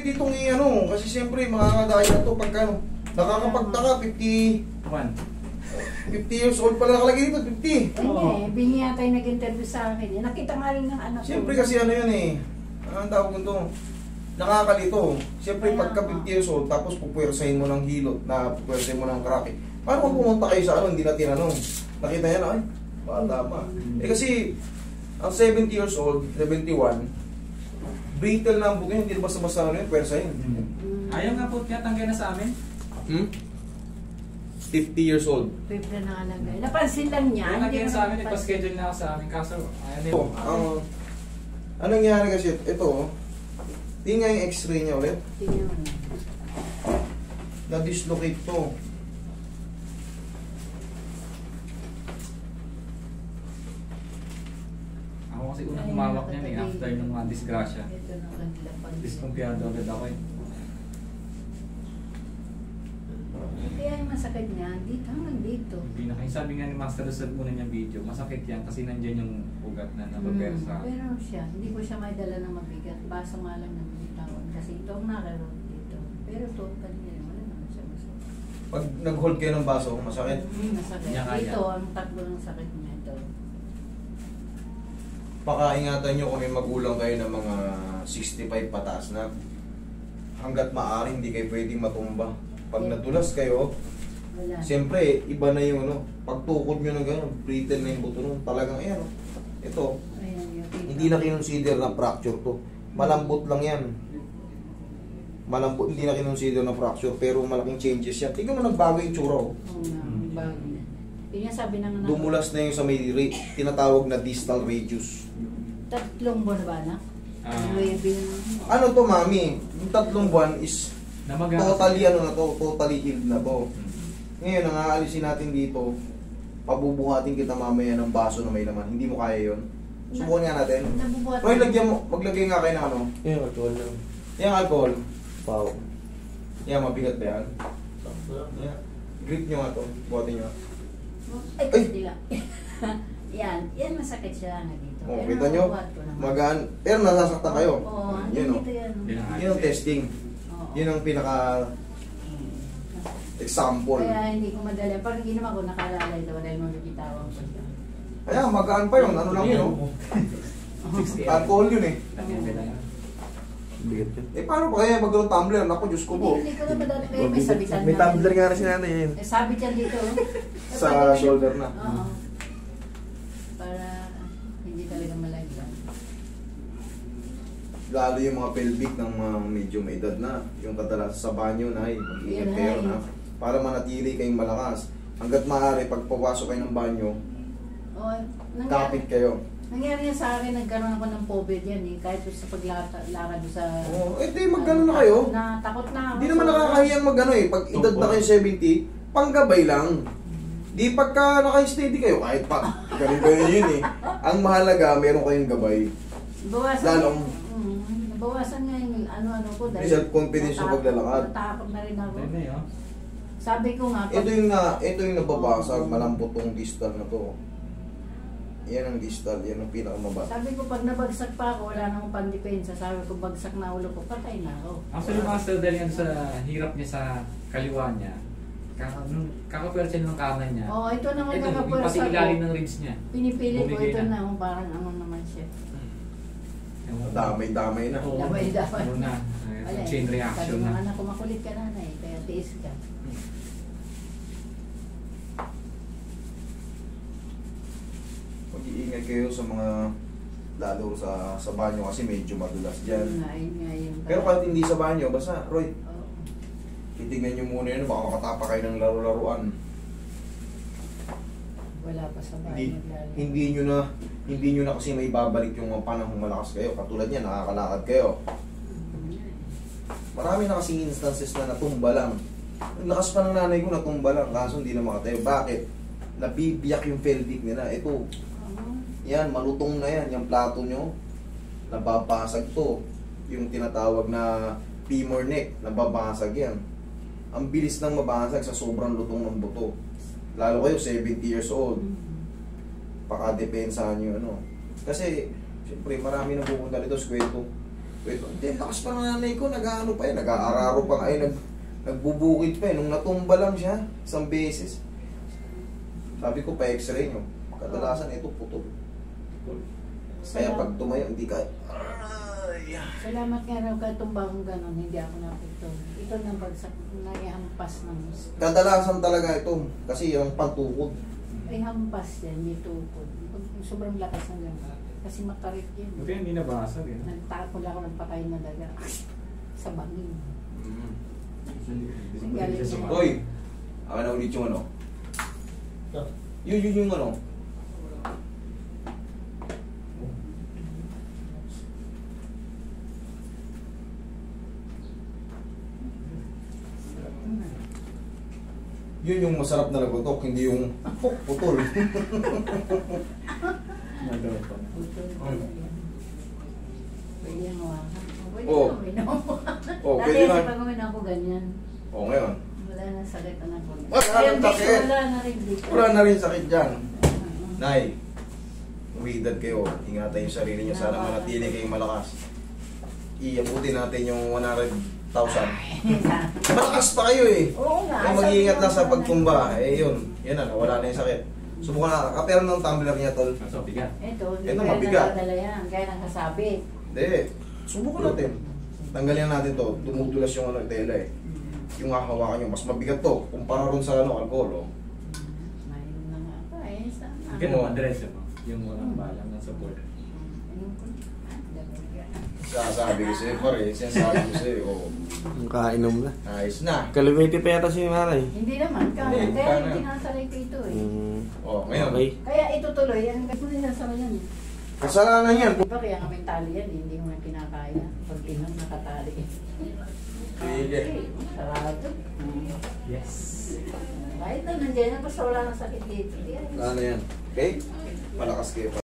pwede itong i-ano, kasi siyempre makakadaya na ito pagka ano, nakakapagtaka, 50 years old pala nakalagay dito, 50. Eh, bingi yata yung nag-interview sa akin. Eh. Nakita nga rin ng anak ko. Siyempre kasi ano yun eh, ang tawag nito, nakakalito. Siyempre pagka 50 years old, tapos pupwersahin mo ng hilot, na pupwersahin mo ng krake. Paano kung pumunta kayo sa ano, hindi na tinanong? Nakita niya na, ay, bata pa. Eh kasi, ang 70 years old, 71, brittle na ang buto, hindi basta-basta na yun, pwersahin. Ayaw nga po tiyatanggal na sa amin. 50 years old. Pwede na nalagay. Napansin lang niya. Kung nagyan sa amin, nagpa-schedule na ako sa amin. Kaso, ayaw nila. Anong nangyari kasi, ito, tingnan yung x-ray niya ulit. Tingnan mo. Na-dislocate to. Ako kasi unang humawak niyan eh, after nung mga disgrasya. Ito na kanila pag Diskumpiyado agad ako eh. kaya yung masakit niya, dito hanggang dito. Hindi na kayo. Sabi nga ni Master sa una niyang video, masakit yan kasi nandyan yung ugat na nababersa. Pero siya, hindi ko siya may dala ng mabigat. Basa nga lang ng bitawan kasi ito ang nakaroon dito. Pero total niya, wala naman siya masakit. Pag nag-hold kayo ng baso, masakit. Masakit. Niya kaya. Ito, ang tatlo ng sakit niya ito. Pakaingatan nyo kung may magulang kayo ng mga 65 pataas na hanggat maaari hindi kayo pwedeng matumba. Pag nadulas kayo, Wala. siyempre iba na yung ano, pagtukod nyo ng gano'n, brittle na yung buto nun, talagang ayan, ito, Ayan, yung tita. hindi na kinonsider na fracture to. Malambot lang yan. Malambot, hindi na kinonsider na fracture, pero malaking changes yan. Tingnan mo, nagbago yung tsura, oh. Oo nga, bago na. Yun yung sabi ng anak ko. Dumulas na yung sa may tinatawag na distal radius. 3 buwan na ba na? Ano to, mami? Yung 3 buwan is totally ano na to, totally healed na to. Ngayon, ang aalisin natin dito, pabubuhatin kita mamaya ng baso na may laman. Hindi mo kaya yun. Subukan nga natin. Nabubuhat. Roy, lagyan mo, maglagay nga kayo ng ano. Yung alcohol lang. Yung alcohol. Wow. Yan, mabigat ba yan? Yan. Grip nyo nga to. Buhatin nyo. Ay, hindi lang. yan masakit siya nga dito. Oh, Pero kita nyo? nabubuhat ko naman. Magaan. Pero nasasaktan kayo. Oo, Yun, oh. dito yan. Yun ang testing. Oo. Yun ang pinaka example. Kaya hindi ko madali. Pag ginawa ko, nakalala ito dahil mabibitawan ko siya. Kaya magaan pa yun. Ano lang yun? Alcohol yun eh. Bigat yun. Eh paano pa kaya magkaroon tumbler? Naku, Diyos ko po. Hindi ko na madali. Kaya may sabitan May na. tumbler nga rin si nanay yun. Eh, sabit yan dito. Sa shoulder na. Oo. Para hindi talaga malagyan. Lalo yung mga pelvic ng mga medyo may edad na. Yung kadalasan sa banyo na mag-ingat Yun, kayo ay. na. Para manatili kayong malakas. Hanggat maaari, pag papasok kayo ng banyo, Oo. kapit kayo. Nangyari yan sa akin, nagkaroon ako ng COVID yan eh. Kahit sa paglakad sa... Oh, eh di magano na kayo. Natakot na ako. Hindi naman nakakahiyang magano eh. Pag edad na kayo 70, panggabay lang. Di pagka naka-steady kayo, kahit pa. Ganun yun eh. Ang mahalaga, meron kayong gabay. Bawasan Lalong... nabawasan nga yung ano-ano ko. May self-confidence yung paglalakad. Natakot na rin ako. Ayun na yun. Sabi ko nga... Ito yung nababasag, malambot tong distal na to. Yan ang distal, yan ang pinakamabasa. Sabi ko pag nabagsak pa ako, wala na akong pandepensa. Sabi ko bagsak na ulo ko, patay na ako. Actually, Master, dahil yan sa hirap niya sa kaliwa niya, kakapwersa niya ng kanan niya. Oh, ito naman Ito, yung pati nakapwersa ko. ilalim ng ribs niya. Pinipili ko Bumigay ito na. na kung parang ano naman siya. Damay-damay na. Oo. Damay-damay. Ano na, Wala chain eh. reaction Sabi na. mga anak ko, makulit ka na kaya tiis ka. Mag-iingay kayo sa mga lalo sa banyo kasi medyo madulas dyan. Yun nga yun. Pero kahit hindi sa banyo, basta Roy, Oo. titignan nyo muna yun, baka makatapa kayo ng laro-laruan. Wala pa sa bahay. Hindi nyo na kasi may babalik yung mga panahong malakas kayo. Katulad niya, nakakalakad kayo. Marami na kasing instances na natumba lang. Ang lakas pa ng nanay ko, natumba lang. Kaso hindi na makatayo. Bakit? Nabibiyak yung pelvic nila. Ito, yan, malutong na yan. Yung plato nyo, nababasag to. Yung tinatawag na femur neck, nababasag yan. Ang bilis nang mabasag sa sobrang lutong ng buto. Lalo kayo, 70 years old. Pakadepensahan nyo, ano. Kasi, siyempre, marami nang pupunta dito sa kwento. Wait, hindi, lakas pa ng nanay ko, nag-ano pa yun, nag-aararo pa nga, nagbubukid pa yun. Nung natumba lang siya, isang beses. Sabi ko, pa-x-ray nyo. Kadalasan ito, putol. Kaya pag tumayo, hindi kaya. Salamat nga raw ka tumbang gano'n, hindi ako napito. Ito nang bagsak, naihampas ng Kadalasan talaga ito, kasi yung pantukod. ay hampas yan, may tukod. Sobrang lakas ng gano'n. Kasi matarik yan. Buti hindi nabasag eh. Nagtapol ako ng patay na daga sa bangin. Galing siya Hoy! Ako na ulit yung ano. Yun yung ano. Yun yung masarap na nagutok, hindi yung putol. Pwede yung hawakan. Pwede Oh. na uminom. Oh, Dati pwede na. kasi pag uminom ako ganyan. O ngayon, Wala na sakit na ako. Wala Ayun, nang dito, sakit. wala na rin dito. wala na rin sakit dyan. Nay, umidad kayo. Ingatan yung sarili nyo. Sana manatili kayong malakas. Iabutin natin yung 100,000. Malakas pa kayo eh. Oo nga. Kaya mag-iingat lang sa pagtumba. Eh yun, yan na, wala na yung sakit. Subukan na, kapera ng tumbler niya, tol. So, bigat. Ito, Ito, kaya mabigat. nakadala yan. Kaya nakasabit. Hindi, subukan natin. Tanggalin natin to, tumutulas yung ano, tela eh. Yung hahawakan nyo, mas mabigat to. Kumpara rin sa ano, alcohol. Oh. Mayroon na nga pa eh. Sana. Bigat naman dress mo. Yung walang balang ng support. Ayun ko. Sasabi ko sa'yo, pare. Sinasabi ko sa'yo, oh. Yung kainom na. Ayos na. Kalimiti pa yata si nanay. Hindi naman. Hindi, Kaya kana. tinasalay ko ito eh. Oh, ngayon. Okay. Kaya ito tuloy. Yan kasi sinasalay yan eh. Kasalanan yan. Diba kaya nga mentali yan eh. Hindi mo na pinakaya. Pag inom nakatali eh. Sige. Sarado. Yes. Kahit na nandiyan na basta wala nang sakit dito. Di, ayos. Ano yan? Okay? Malakas kayo pa.